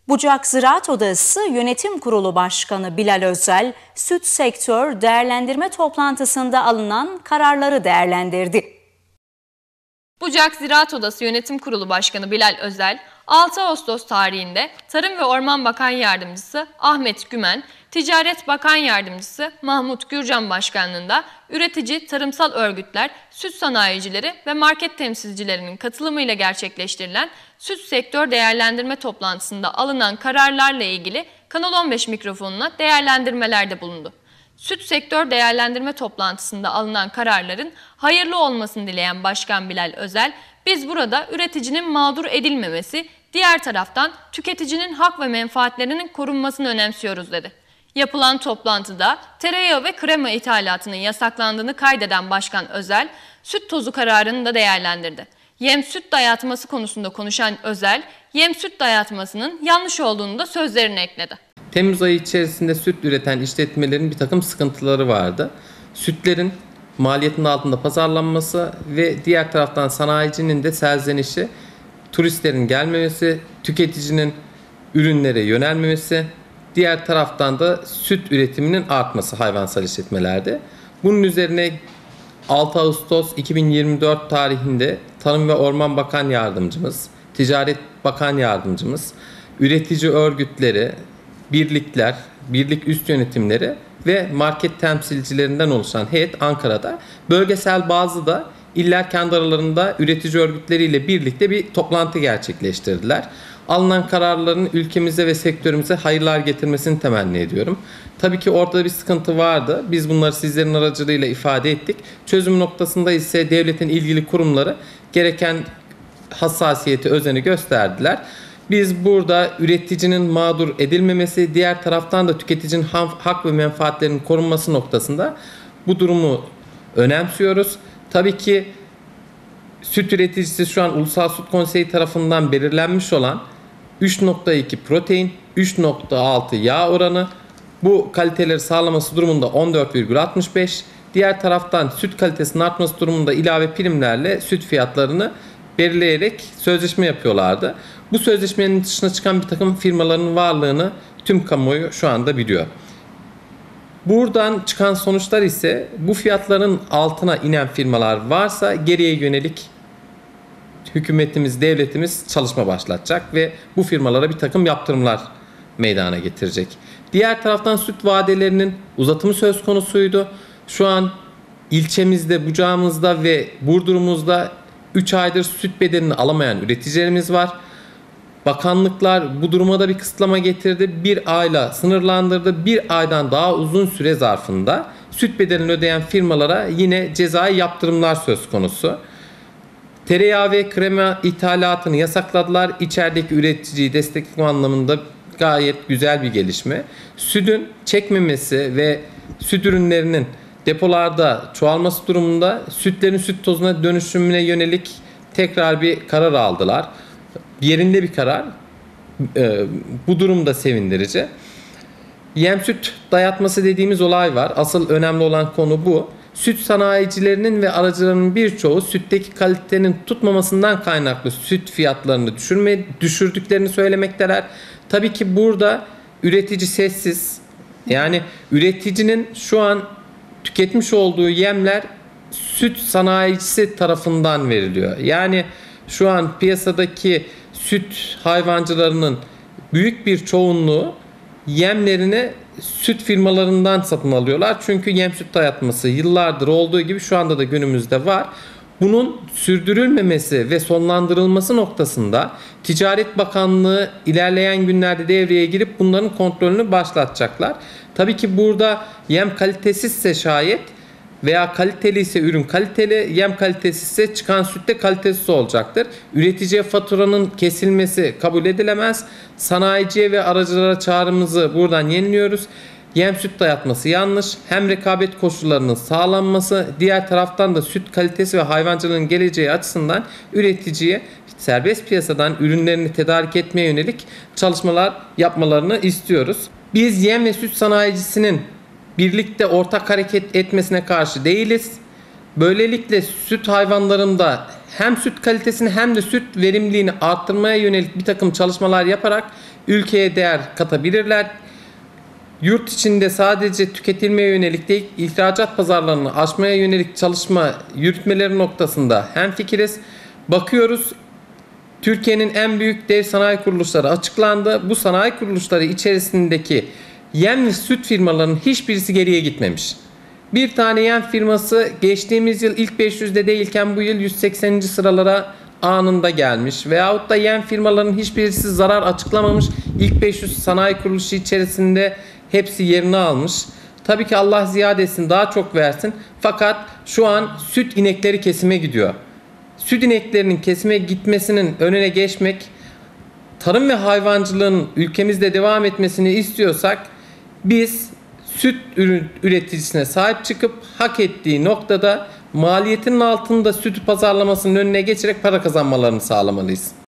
Bucak Ziraat Odası Yönetim Kurulu Başkanı Bilal Özel, süt sektör değerlendirme toplantısında alınan kararları değerlendirdi. Bucak Ziraat Odası Yönetim Kurulu Başkanı Bilal Özel, 6 Ağustos tarihinde Tarım ve Orman Bakan Yardımcısı Ahmet Gümen, Ticaret Bakan Yardımcısı Mahmut Gürcan başkanlığında üretici, tarımsal örgütler, süt sanayicileri ve market temsilcilerinin katılımıyla gerçekleştirilen süt sektör değerlendirme toplantısında alınan kararlarla ilgili Kanal 15 mikrofonuna değerlendirmelerde bulundu. Süt sektör değerlendirme toplantısında alınan kararların hayırlı olmasını dileyen Başkan Bilal Özel, biz burada üreticinin mağdur edilmemesi, diğer taraftan tüketicinin hak ve menfaatlerinin korunmasını önemsiyoruz dedi. Yapılan toplantıda tereyağı ve krema ithalatının yasaklandığını kaydeden Başkan Özel, süt tozu kararını da değerlendirdi. Yem süt dayatması konusunda konuşan Özel, yem süt dayatmasının yanlış olduğunu da sözlerine ekledi. Temmuz ayı içerisinde süt üreten işletmelerin bir takım sıkıntıları vardı. Sütlerin maliyetin altında pazarlanması ve diğer taraftan sanayicinin de serzenişi, turistlerin gelmemesi, tüketicinin ürünlere yönelmemesi, diğer taraftan da süt üretiminin artması hayvansal işletmelerde. Bunun üzerine 6 Ağustos 2024 tarihinde Tarım ve Orman Bakan Yardımcımız, Ticaret Bakan Yardımcımız, üretici örgütleri, birlikler, birlik üst yönetimleri ve market temsilcilerinden oluşan heyet Ankara'da, bölgesel bazı da iller kendi aralarında üretici örgütleriyle birlikte bir toplantı gerçekleştirdiler. Alınan kararların ülkemize ve sektörümüze hayırlar getirmesini temenni ediyorum. Tabii ki ortada bir sıkıntı vardı. Biz bunları sizlerin aracılığıyla ifade ettik. Çözüm noktasında ise devletin ilgili kurumları gereken hassasiyeti, özeni gösterdiler. Biz burada üreticinin mağdur edilmemesi, diğer taraftan da tüketicinin hak ve menfaatlerinin korunması noktasında bu durumu önemsiyoruz. Tabii ki süt üreticisi şu an Ulusal Süt Konseyi tarafından belirlenmiş olan 3.2 protein, 3.6 yağ oranı, bu kaliteleri sağlaması durumunda 14,65. Diğer taraftan süt kalitesinin artması durumunda ilave primlerle süt fiyatlarını belirleyerek sözleşme yapıyorlardı. Bu sözleşmenin dışına çıkan bir takım firmaların varlığını tüm kamuoyu şu anda biliyor. Buradan çıkan sonuçlar ise bu fiyatların altına inen firmalar varsa geriye yönelik hükümetimiz, devletimiz çalışma başlatacak ve bu firmalara bir takım yaptırımlar meydana getirecek. Diğer taraftan süt vadelerinin uzatımı söz konusuydu. Şu an ilçemizde, bucağımızda ve Burdur'umuzda 3 aydır süt bedelini alamayan üreticilerimiz var. Bakanlıklar bu duruma da bir kısıtlama getirdi. Bir ayla sınırlandırdı. Bir aydan daha uzun süre zarfında süt bedelini ödeyen firmalara yine cezai yaptırımlar söz konusu. Tereyağı ve krema ithalatını yasakladılar. İçerideki üreticiyi destekleme anlamında gayet güzel bir gelişme. Sütün çekmemesi ve süt ürünlerinin depolarda çoğalması durumunda sütlerin süt tozuna dönüşümüne yönelik tekrar bir karar aldılar. Yerinde bir karar. Bu durum da sevindirici. Yem süt dayatması dediğimiz olay var. Asıl önemli olan konu bu. Süt sanayicilerinin ve aracılarının birçoğu sütteki kalitenin tutmamasından kaynaklı süt fiyatlarını düşürdüklerini söylemekteler. Tabii ki burada üretici sessiz. Yani üreticinin şu an tüketmiş olduğu yemler süt sanayicisi tarafından veriliyor. Yani şu an piyasadaki süt hayvancılarının büyük bir çoğunluğu yemlerini süt firmalarından satın alıyorlar. Çünkü yem süt dayatması yıllardır olduğu gibi şu anda da günümüzde var. Bunun sürdürülmemesi ve sonlandırılması noktasında Ticaret Bakanlığı ilerleyen günlerde devreye girip bunların kontrolünü başlatacaklar. Tabii ki burada yem kalitesizse şayet veya kaliteli ise ürün kaliteli, yem kalitesizse çıkan süt de kalitesiz olacaktır. Üreticiye faturanın kesilmesi kabul edilemez. Sanayiciye ve aracılara çağrımızı buradan yeniliyoruz. Yem süt dayatması yanlış. Hem rekabet koşullarının sağlanması, diğer taraftan da süt kalitesi ve hayvancılığın geleceği açısından üreticiye serbest piyasadan ürünlerini tedarik etmeye yönelik çalışmalar yapmalarını istiyoruz. Biz yem ve süt sanayicisinin birlikte ortak hareket etmesine karşı değiliz. Böylelikle süt hayvanlarında hem süt kalitesini hem de süt verimliliğini arttırmaya yönelik bir takım çalışmalar yaparak ülkeye değer katabilirler. Yurt içinde sadece tüketilmeye yönelik değil, ihracat pazarlarını aşmaya yönelik çalışma yürütmeleri noktasında hemfikiriz. Bakıyoruz, Türkiye'nin en büyük dev sanayi kuruluşları açıklandı. Bu sanayi kuruluşları içerisindeki yem ve süt firmalarının hiçbirisi geriye gitmemiş. Bir tane yem firması geçtiğimiz yıl ilk 500'de değilken bu yıl 180. sıralara anında gelmiş. Veyahut da yem firmalarının hiçbirisi zarar açıklamamış. İlk 500 sanayi kuruluşu içerisinde hepsi yerini almış. Tabii ki Allah ziyade etsin, daha çok versin. Fakat şu an süt inekleri kesime gidiyor. Süt ineklerinin kesime gitmesinin önüne geçmek, tarım ve hayvancılığın ülkemizde devam etmesini istiyorsak biz süt üreticisine sahip çıkıp hak ettiği noktada maliyetinin altında sütü pazarlamasının önüne geçerek para kazanmalarını sağlamalıyız.